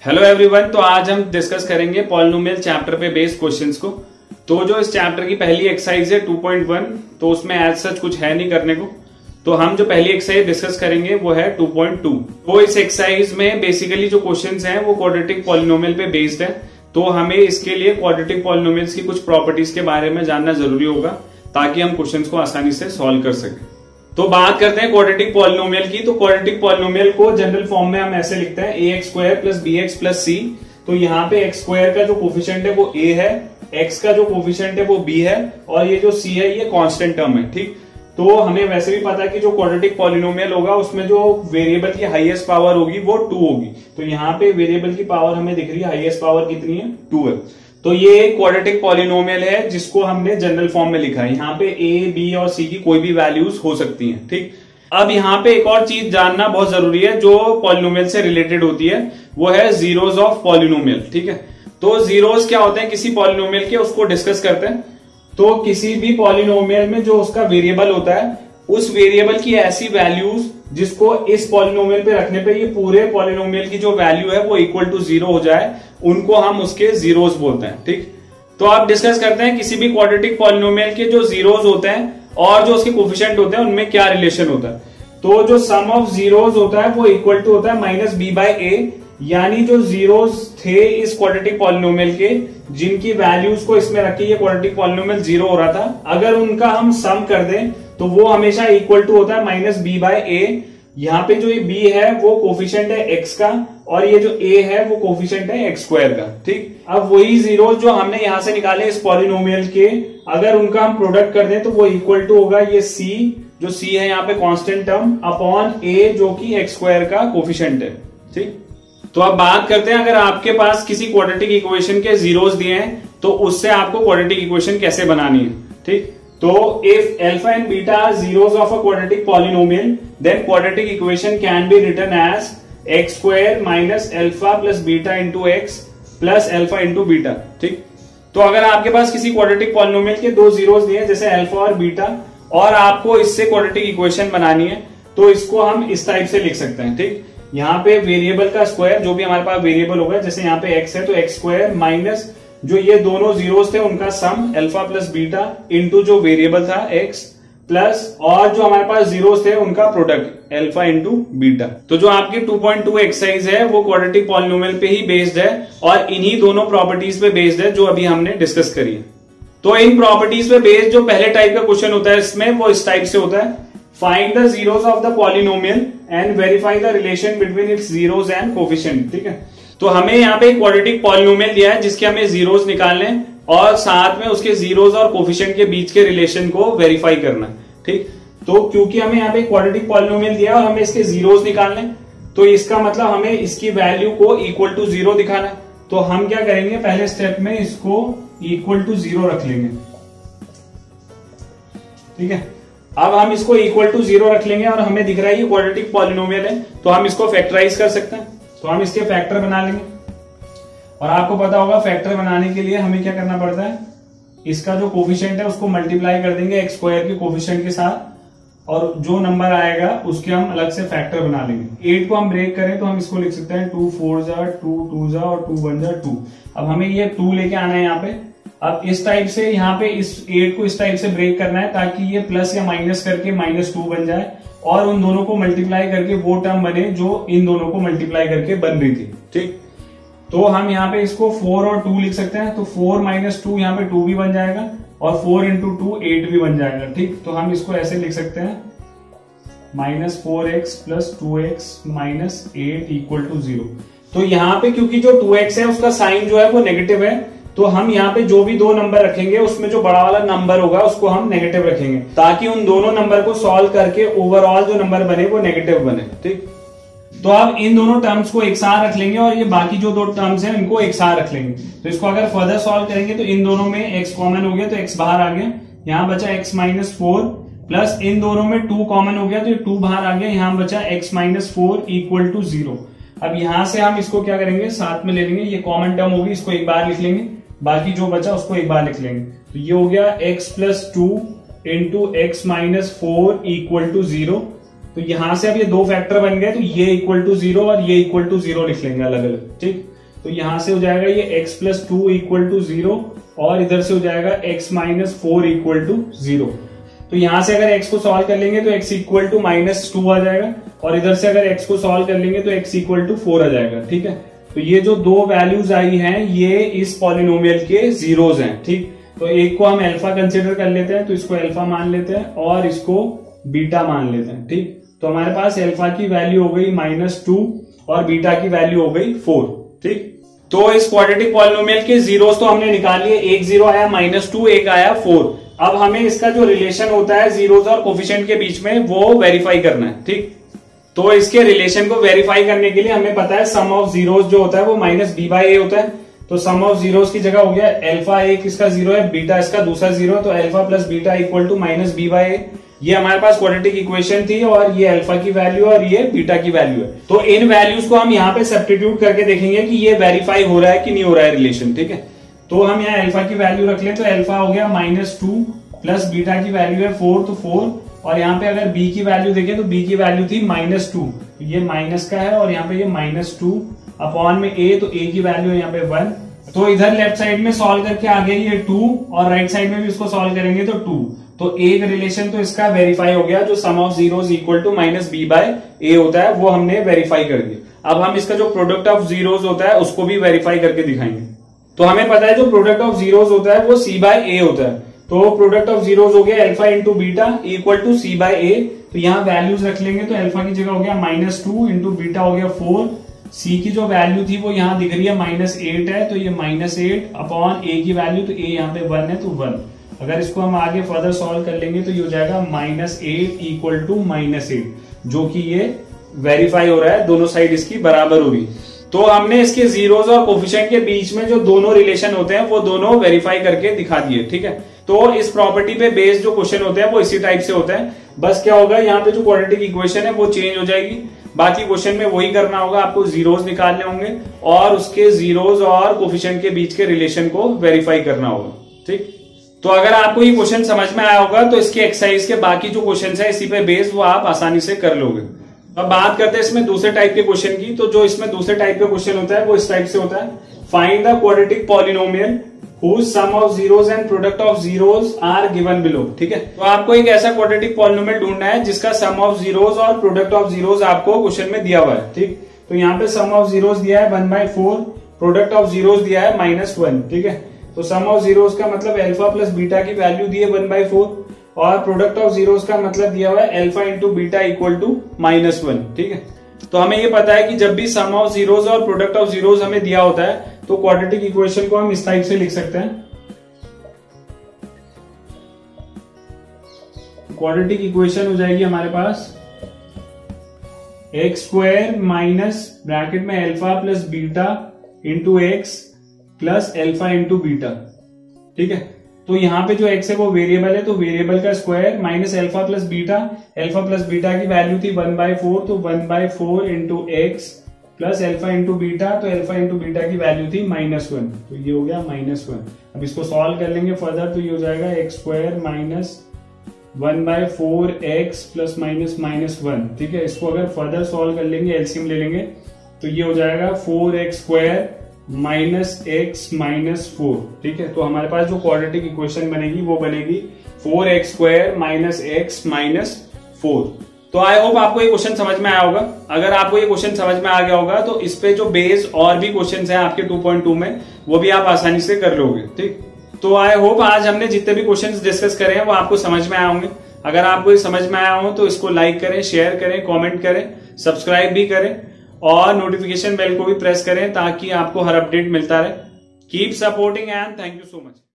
Hello everyone, तो आज हम डिस्कस करेंगे पॉलिनोमियल चैप्टर पे बेस्ड क्वेश्चंस को। तो जो इस चैप्टर की पहली एक्सरसाइज है 2.1, तो उसमें एज सच कुछ है नहीं करने को। तो हम जो पहली एक्सरसाइज डिस्कस करेंगे वो है 2.2। तो इस एक्सरसाइज में बेसिकली जो क्वेश्चंस हैं वो क्वाड्रेटिक पॉलिनोमियल पे बेस्ड है। तो हमें इसके लिए क्वाड्रेटिक पॉलिनोमियल्स की कुछ प्रॉपर्टीज के बारे में जानना जरूरी होगा ताकि हम क्वेश्चंस को आसानी से सॉल्व कर सकें। तो बात करते हैं क्वाड्रेटिक पॉलिनोमियल की। तो क्वाड्रेटिक पॉलिनोमियल को जनरल फॉर्म में हम ऐसे लिखते हैं ax square plus bx plus c। तो यहाँ पे x स्क्वायर का जो कोफिशिएंट है वो a है, x का जो कोफिशिएंट है वो b है और ये जो c है ये कांस्टेंट टर्म है। ठीक, तो हमें वैसे भी पता है कि जो क्वाड्रेटिक पॉलिनोमियल होगा उसमें जो वेरिएबल की हाईएस्ट पावर होगी वो 2 होगी। तो यहाँ पे वेरिएबल की पावर हमें दिख रही है, हाईएस्ट पावर कितनी है, 2 है। तो ये क्वाड्रेटिक पॉलिनोमियल है जिसको हमने जनरल फॉर्म में लिखा है। यहाँ पे a, b और c की कोई भी वैल्यूज हो सकती हैं। ठीक, अब यहाँ पे एक और चीज जानना बहुत जरूरी है जो पॉलिनोमियल से रिलेटेड होती है, वो है जीरोस ऑफ पॉलिनोमियल। ठीक है, तो जीरोस क्या होते हैं किसी पॉलिनोमियल के, उसको डिस्कस करते हैं। तो किसी भी पॉलिनोमियल में जो उसका वेरिएबल होता है उस वेरिएबल की ऐसी वैल्यूज जिसको इस पॉलिनोमियल पे रखने पे ये पूरे पॉलिनोमियल की जो वैल्यू है वो इक्वल टू 0 हो जाए, उनको हम उसके जीरोस बोलते हैं। ठीक, तो आप डिस्कस करते हैं किसी भी क्वाड्रेटिक पॉलिनोमियल के जो जीरोस होते हैं और जो उसके कोफिशिएंट होते हैं उनमें क्या रिलेशन होता है। तो जो सम ऑफ जीरोस होता है वो इक्वल टू होता है माइनस बी बाई ए, यानी जो जीरोस थे इस क्वाड्रेटिक पॉलिनोमियल के जिनकी वैल्यूज को इसमें रखी ये क्वाड्रेटिक पॉलिनोमियल 0 हो रहा था, अगर उनका हम सम कर दें तो वो हमेशा इक्वल टू होता है माइनस बी बाई ए। यहाँ पे जो ये b है वो कोफिशिएंट है x का और ये जो a है वो कोफिशिएंट है x स्क्वायर का। ठीक, अब वही जीरो जो हमने यहां से निकाले इस पॉलिनोमियल के, अगर उनका हम प्रोडक्ट कर दें तो वो इक्वल टू होगा ये c, जो c है यहाँ पे कांस्टेंट टर्म, अपॉन a जो कि x स्क्वायर का कोफिशिएंट है। ठीक, तो अब बात करते हैं अगर आपके पास किसी क्वाड्रेटिक इक्वेशन के जीरोस दिए हैं तो उससे आपको क्वाड्रेटिक इक्वेशन कैसे बनानी है। ठीक, तो if alpha and beta are zeros of a quadratic polynomial, then quadratic equation can be written as x square minus alpha plus beta into x plus alpha into beta। ठीक, तो अगर आपके पास किसी क्वाड्रेटिक पॉलिनोमियल के दो zeros दिए जैसे alpha और बीटा और आपको इससे क्वाड्रेटिक इक्वेशन बनानी है तो इसको हम इस टाइप से लिख सकते हैं। ठीक, यहाँ पे वेरिएबल का स्क्वायर जो भी हमारे पास वेरिएबल होगा, जैसे यहाँ पे x है तो x स्क्वायर माइनस जो ये दोनों जीरोस थे उनका sum alpha plus beta into जो वेरिएबल था x प्लस और जो हमारे पास जीरोस थे उनका प्रोडक्ट अल्फा इंटू बीटा। तो जो आपकी 2.2 एक्सरसाइज है वो क्वाड्रेटिक पॉलिनोमियल पे ही बेस्ड है और इन्हीं दोनों प्रॉपर्टीज पे बेस्ड है जो अभी हमने डिस्कस करी है। तो इन प्रॉपर्टीज पे बेस्ड जो पहले टाइप का क्वेश्चन होता है इसमें वो इस टाइप से होता है, find the zeros of the polynomial and verify the relation between its zeros and coefficient. ठीक है, तो हमें यहाँ पे क्वाड्रेटिक पॉलिनोमियल दिया है जिसके हमें जीरोस निकालने और साथ में उसके जीरोस और कोफिशिएंट के बीच के रिलेशन को वेरीफाई करना। ठीक, तो क्योंकि हमें यहाँ पे क्वाड्रेटिक पॉलिनोमियल दिया और हमें इसके जीरोस निकालने, तो इसका मतलब हमें इसकी वैल्यू को इक्वल टू 0 दिखाना है। तो हम क्या करेंगे, पहले स्टेप में इसको इक्वल टू 0 रख लेंगे। ठीक है, अब हम इसको इक्वल टू 0 रख लेंगे और हमें दिख रहा है ये क्वाड्रेटिक पॉलिनोमियल है तो हम इसको फैक्टराइज कर सकते हैं। तो हम इसके फैक्टर बना लेंगे और आपको पता होगा फैक्टर बनाने के लिए हमें क्या करना पड़ता है, इसका जो कोफिशिएंट है उसको मल्टीप्लाई कर देंगे x स्क्वायर के कोफिशिएंट के साथ और जो नंबर आएगा उसके हम अलग से फैक्टर बना लेंगे। 8 को हम ब्रेक करें तो हम इसको लिख सकते हैं 2 4 जा 2 2 जा और 2 1 जा 2। अब हमें ये 2 लेके आना है यहाँ पे। अब इस टाइप से यहाँ पे इस 8 को इस टाइप से ब्रेक करना है ताकि ये प्लस या माइनस करके -2 बन जाए और उन दोनों को मल्टीप्लाई करके वो टर्म बने जो इन दोनों को मल्टीप्लाई करके बन रही थी। ठीक, तो हम यहाँ पे इसको 4 और 2 लिख सकते हैं। तो 4 माइनस 2 यहाँ पे 2 भी बन जाएगा और 4 इंटू 2 8 भी बन जाएगा। ठीक, तो हम इसको ऐसे लिख सकते हैं -4x plus 2x minus 8 equal to 0। तो यहाँ पे क्योंकि जो 2x है उसका साइन जो है वो नेगेटिव है तो हम यहाँ पे जो भी दो नंबर रखेंगे उसमें जो बड़ा वाला नंबर होगा उसको हम नेगेटिव रखेंगे ताकि उन दोनों नंबर को सॉल्व करके ओवरऑल जो नंबर बने वो नेगेटिव बने। ठीक, तो अब इन दोनों टर्म्स को एक साथ रख लेंगे और ये बाकी जो दो टर्म्स हैं इनको एक साथ रख लेंगे। तो इसको अगर फर्दर सॉल्व करेंगे तो इन दोनों में x कॉमन हो गया तो x बाहर आ गया, यहाँ बचा x माइनस 4 प्लस इन दोनों में 2 कॉमन हो गया तो ये 2 बाहर आ गया, यहाँ बचा x माइनस 4 इक्वल टू 0। अब यहां से हम इसको क्या करेंगे, साथ में ले लेंगे, ये कॉमन टर्म होगी इसको एक बार लिख लेंगे, बाकी जो बचा उसको एक बार लिख लेंगे। तो ये हो गया x plus 2 into x minus 4 equal to 0। तो यहां से अब ये दो फैक्टर बन गए, तो ये इक्वल टू 0 और ये इक्वल टू 0 लिख लेंगे अलग अलग। ठीक, तो यहां से हो जाएगा ये x प्लस 2 इक्वल टू 0 और इधर से हो जाएगा x माइनस 4 इक्वल टू 0। तो यहां से अगर x को सॉल्व कर लेंगे तो x इक्वल टू माइनस 2 आ जाएगा और इधर से अगर x को सॉल्व कर लेंगे तो x इक्वल टू 4 आ जाएगा। ठीक है, तो ये जो दो वैल्यूज आई हैं ये इस पॉलिनोमियल के जीरोज हैं। ठीक, तो एक को हम अल्फा कंसिडर कर लेते हैं, तो इसको अल्फा मान लेते हैं और इसको बीटा मान लेते हैं। ठीक, तो हमारे पास अल्फा की वैल्यू हो गई -2 और बीटा की वैल्यू हो गई 4। ठीक, तो इस क्वाड्रेटिक पॉलिनोमियल के जीरोस तो हमने निकाल लिए, एक जीरो आया -2, एक आया 4। अब हमें इसका जो रिलेशन होता है जीरोस और कोफिशिएंट के बीच में वो वेरीफाई करना है। ठीक, तो इसके रिलेशन को वेरीफाई करने के लिए हमें पता है सम ऑफ जीरोस जो होता है वो -b/a होता है। तो सम ऑफ जीरोस की जगह हो गया अल्फा एक इसका 0 है, बीटा इसका दूसरा 0 है, तो alpha plus beta equal to -b/a। ये हमारे पास क्वाड्रेटिक इक्वेशन थी और ये अल्फा की वैल्यू और ये बीटा की वैल्यू है। तो इन वैल्यूज को हम यहाँ पे सब्स्टिट्यूट करके देखेंगे कि ये वेरीफाई हो रहा है कि नहीं हो रहा है रिलेशन। ठीक है, तो हम यहाँ अल्फा की वैल्यू रख लें, तो अल्फा हो गया -2 प्लस बीटा की वैल्यू है 4, तो 4, और यहाँ पे अगर b की वैल्यू देखें तो b की वैल्यू थी -2, ये माइनस का है और यहाँ पे ये -2 अपॉन में a, तो a की वैल्यू है यहाँ पे 1। तो इधर लेफ्ट साइड में सॉल्व करके आ गई ये 2 और राइट साइड में भी इसको सॉल्व करेंगे तो 2। तो एक रिलेशन तो इसका वेरीफाई हो गया, जो sum of zeros equal to -b/a होता है वो हमने वेरीफाई कर दिया। अब हम इसका जो प्रोडक्ट ऑफ जीरोस होता है उसको भी वेरीफाई करके दिखाएंगे। तो हमें पता है जो प्रोडक्ट ऑफ जीरोस होता है वो c/a होता है। तो प्रोडक्ट ऑफ जीरोस हो गया alpha into beta equal to c/a। तो यहाँ वैल्यूज रख लेंगे, तो अल्फा की जगह हो गया -2 इंटू बीटा हो गया 4, c की जो वैल्यू थी वो यहाँ दिख रही है -8 है, तो ये -8 अपॉन a की वैल्यू, तो a यहाँ पे 1 है तो 1। अगर इसको हम आगे फर्दर सॉल्व कर लेंगे तो ये हो जाएगा -8 इक्वल टू -8, जो कि ये वेरीफाई हो रहा है, दोनों साइड इसकी बराबर होगी। तो हमने इसके जीरोस और कोफिशिएंट के बीच में जो दोनों रिलेशन होते हैं वो दोनों वेरीफाई करके दिखा दिए। ठीक है, तो इस प्रॉपर्टी पे बेस्ड जो क्वेश्चन होते हैं वो इसी टाइप से होता है। बस क्या होगा, यहाँ पे जो क्वाड्रेटिक इक्वेशन है वो चेंज हो जाएगी, बाकी क्वेश्चन में वही करना होगा, आपको जीरोस निकालने होंगे और उसके जीरोस और कोफिशिएंट के बीच के रिलेशन को वेरीफाई करना होगा। ठीक, तो अगर आपको ये क्वेश्चन समझ में आया होगा तो इसके एक्सरसाइज के बाकी जो क्वेश्चन है इसी पे बेस्ड वो आप आसानी से कर लोगे। अब बात करते हैं इसमें दूसरे टाइप के क्वेश्चन की। तो जो इसमें दूसरे टाइप का क्वेश्चन होता है वो इस टाइप से होता है, find the quadratic polynomial whose sum of zeros and product of zeros are given below। ठीक है, तो आपको एक ऐसा क्वाड्रेटिक पॉलिनोमियल ढूंढना है जिसका सम ऑफ जीरोस और प्रोडक्ट ऑफ जीरोस आपको क्वेश्चन में दिया हुआ है। ठीक, तो यहाँ पे सम ऑफ जीरोस दिया है 1/4, प्रोडक्ट ऑफ जीरोस दिया है -1। ठीक है, तो सम ऑफ जीरोस का मतलब अल्फा प्लस बीटा की वैल्यू दी है 1/4 और प्रोडक्ट ऑफ जीरोस का मतलब दिया हुआ है alpha into beta equal to -1। ठीक है, तो हमें ये पता है कि जब भी सम ऑफ जीरोस और प्रोडक्ट ऑफ जीरोस हमें दिया होता है तो क्वाड्रेटिक इक्वेशन को हम इस टाइप से लिख सकते हैं। क्वाड्रेटिक इक्वेशन हो जाएगी हमारे पास x² माइनस ब्रैकेट में alpha plus beta into x plus alpha into beta. ठीक है, तो यहाँ पे जो x है वो वेरिएबल है, तो वेरिएबल का square minus alpha plus beta की वैल्यू थी 1/4, तो 1/4 into x plus alpha into beta, तो अल्फा इंटू बीटा की वैल्यू थी -1, तो ये हो गया -1। अब इसको सॉल्व कर लेंगे फर्दर, तो ये हो जाएगा x² माइनस 1/4 एक्स प्लस -1। ठीक है, इसको अगर फर्दर सॉल्व कर लेंगे, एलसीएम ले लेंगे, तो ये हो जाएगा 4x² माइनस एक्स माइनस 4। ठीक है, तो हमारे पास जो क्वाड्रेटिक इक्वेशन बनेगी वो बनेगी 4x² माइनस एक्स माइनस 4। तो आई होप आपको ये क्वेश्चन समझ में आया होगा। अगर आपको ये क्वेश्चन समझ में आ गया होगा तो इस पे जो बेस और भी क्वेश्चन हैं आपके 2.2 में वो भी आप आसानी से कर लोगे। ठीक, तो आई होप आज हमने जितने भी क्वेश्चंस डिस्कस करे हैं वो आपको समझ में आए होंगे। अगर आपको ये समझ में आया हो तो इसको लाइक करें, शेयर करें, कमेंट करें, सब्सक्राइब भी करें और नोटिफिकेशन बेल को भी प्रेस करें ताकि आपको हर अपडेट मिलता रहे। Keep supporting and thank you so much.